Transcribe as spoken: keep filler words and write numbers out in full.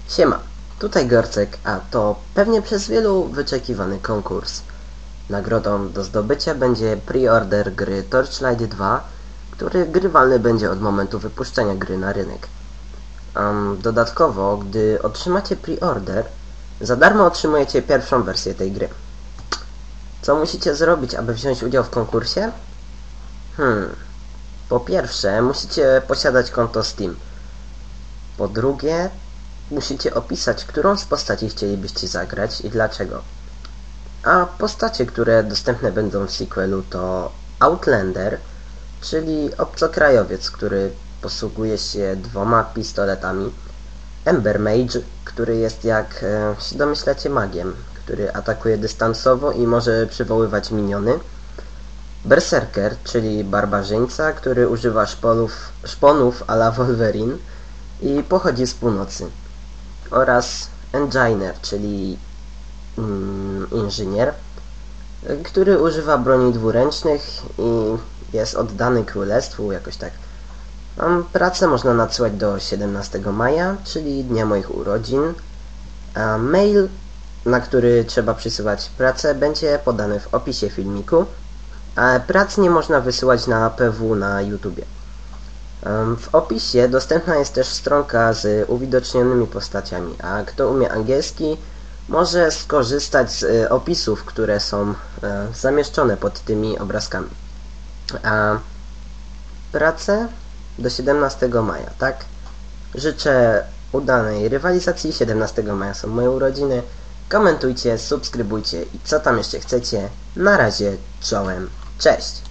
Siema, tutaj Gorcek, a to pewnie przez wielu wyczekiwany konkurs. Nagrodą do zdobycia będzie pre-order gry Torchlight dwa, który grywalny będzie od momentu wypuszczenia gry na rynek. Um, dodatkowo, gdy otrzymacie pre-order, za darmo otrzymujecie pierwszą wersję tej gry. Co musicie zrobić, aby wziąć udział w konkursie? Hmm... Po pierwsze, musicie posiadać konto Steam. Po drugie, musicie opisać, którą z postaci chcielibyście zagrać i dlaczego. A postacie, które dostępne będą w sequelu, to Outlander, czyli obcokrajowiec, który posługuje się dwoma pistoletami, Ember Mage, który jest, jak e, się domyślacie, magiem, który atakuje dystansowo i może przywoływać miniony, Berserker, czyli barbarzyńca, który używa szponów, szponów a la Wolverine i pochodzi z północy, oraz Engineer, czyli mm, inżynier, który używa broni dwuręcznych i jest oddany królestwu, jakoś tak. Pracę można nadsyłać do siedemnastego maja, czyli dnia moich urodzin, a mail, na który trzeba przysyłać pracę, będzie podany w opisie filmiku, a prac nie można wysyłać na P W na YouTubie. W opisie dostępna jest też stronka z uwidocznionymi postaciami, a kto umie angielski, może skorzystać z opisów, które są zamieszczone pod tymi obrazkami. A pracę do siedemnastego maja, tak? Życzę udanej rywalizacji. siedemnastego maja są moje urodziny. Komentujcie, subskrybujcie i co tam jeszcze chcecie. Na razie, czołem, cześć!